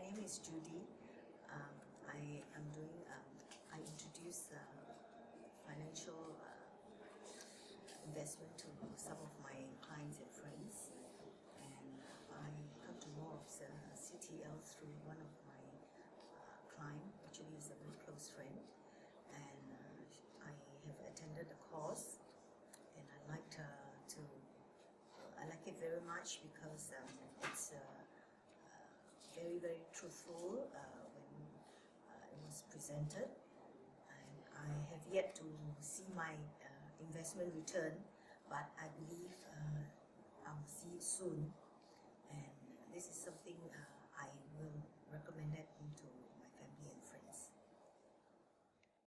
name is Judy. I am doing, I introduce financial investment to some of my clients and friends. And I come to know of CTL through one of my clients, actually is a very close friend. And I have attended the course, and I like I like it very much because it's very, very truthful when it was presented. And I have yet to see my investment return, but I believe I will see it soon. And this is something I will recommend it